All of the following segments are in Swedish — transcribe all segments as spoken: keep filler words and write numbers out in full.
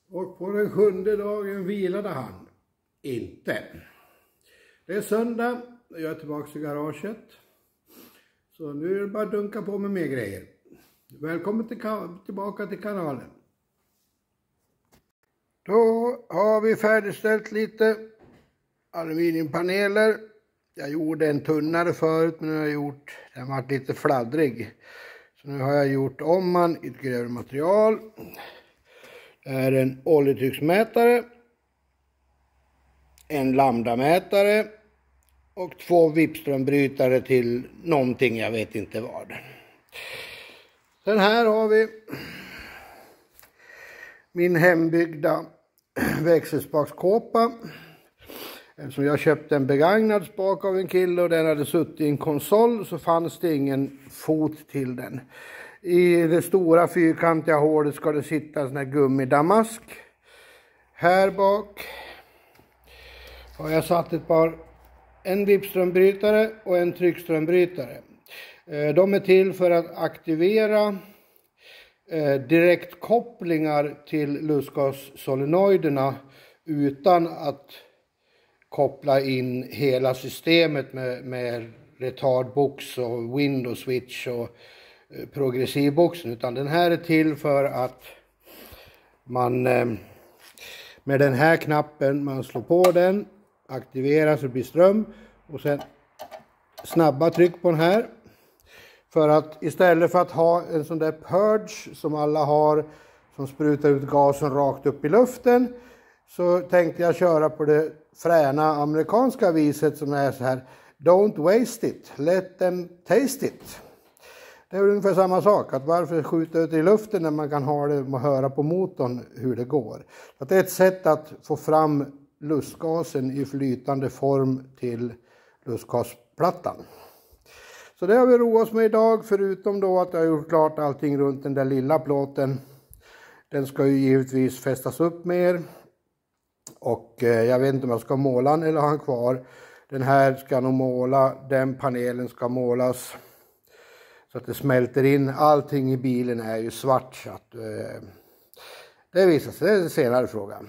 Och på den sjunde dagen vilade han inte. Det är söndag och jag är tillbaka i garaget. Så nu är det bara att dunka på med mer grejer. Välkommen till, tillbaka till kanalen. Då har vi färdigställt lite aluminiumpaneler. Jag gjorde en tunnare förut, men nu har jag gjort, den har varit lite fladdrig. Så nu har jag gjort om man i ett grövre material. Det är en oljetrycksmätare, en lambdamätare och två vipströmbrytare till någonting, jag vet inte vad. Sen här har vi min hembyggda växelspakskåpa. Eftersom jag köpte en begagnad spak av en kille och den hade suttit i en konsol, så fanns det ingen fot till den. I det stora fyrkantiga hålet ska det sitta en sån här gummidamask. Här bak har jag satt ett par, en vipströmbrytare och en tryckströmbrytare. De är till för att aktivera direktkopplingar till lustgassolenoiderna utan att koppla in hela systemet med, med retardbox och window switch och progressivboxen, utan den här är till för att man med den här knappen, man slår på den, aktiverar så det blir ström och sen snabba tryck på den här. För att istället för att ha en sån där purge som alla har som sprutar ut gasen rakt upp i luften, så tänkte jag köra på det fräna amerikanska viset som är så här: don't waste it, let them taste it. Det är ungefär samma sak, att varför skjuta ut i luften när man kan ha det och höra på motorn hur det går. Att det är ett sätt att få fram lustgasen i flytande form till lustgasplattan. Så det har vi roat oss med idag, förutom då att jag har gjort klart allting runt den där lilla plåten. Den ska ju givetvis fästas upp mer. Och jag vet inte om jag ska måla den eller ha den kvar. Den här ska nog måla, den panelen ska målas så att det smälter in. Allting i bilen är ju svart, så att eh, det visar sig, det är en senare fråga.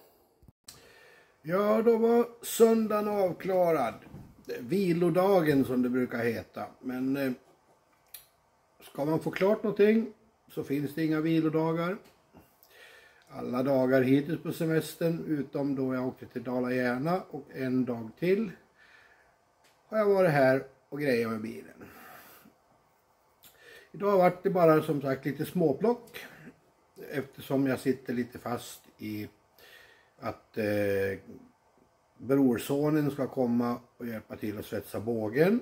Ja, då var söndagen avklarad. Vilodagen som det brukar heta. Men eh, ska man få klart någonting så finns det inga vilodagar. Alla dagar hittills på semestern, utom då jag åkte till Dala-Järna och en dag till, har jag varit här och grejat med bilen. Idag var det bara som sagt lite småplock, eftersom jag sitter lite fast i att eh, brorsonen ska komma och hjälpa till att svetsa bågen.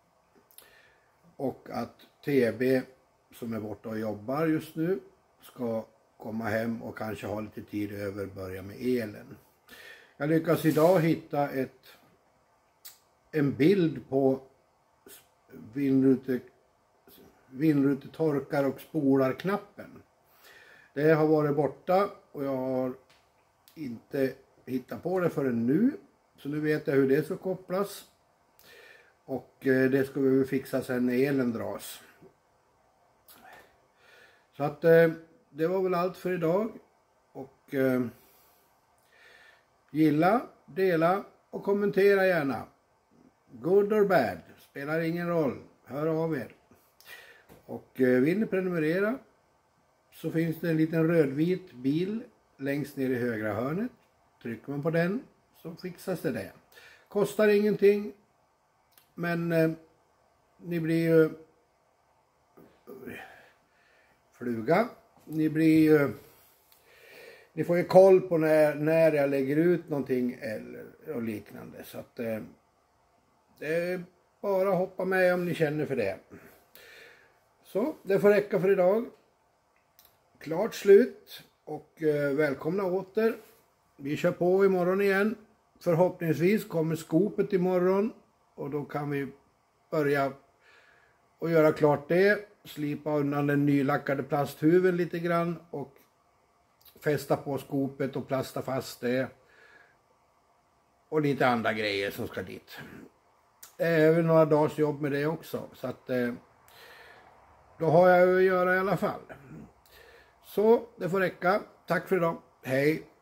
Och att T B som är borta och jobbar just nu ska komma hem och kanske ha lite tid över och börja med elen. Jag lyckas idag hitta ett, en bild på vindrute, vindrutetorkar och spolarknappen. Det har varit borta och jag har inte hittat på det förrän nu. Så nu vet jag hur det ska kopplas. Och det ska vi fixa sen när elen dras. Så att det var väl allt för idag. Och eh, gilla, dela och kommentera gärna. Good or bad, spelar ingen roll. Hör av er. Och eh, vill ni prenumerera så finns det en liten rödvit bil längst ner i högra hörnet. Trycker man på den så fixas det det. Kostar ingenting. Men eh, ni blir ju fluga. Ni blir ju, ni får ju koll på när, när jag lägger ut någonting eller och liknande. Så att eh, det är bara att hoppa med om ni känner för det. Så det får räcka för idag. Klart slut och eh, välkomna åter. Vi kör på imorgon igen. Förhoppningsvis kommer skopet imorgon och då kan vi börja och göra klart det. Slipa undan den nylackade plasthuven lite grann och fästa på skopet och plasta fast det. Och lite andra grejer som ska dit. Det är även några dagars jobb med det också. Så att eh, då har jag att göra i alla fall. Så det får räcka. Tack för idag. Hej!